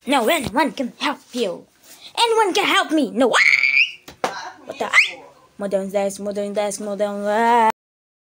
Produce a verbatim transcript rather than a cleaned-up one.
No, anyone can help you. Anyone can help me. No. What the? More down, more down, more down.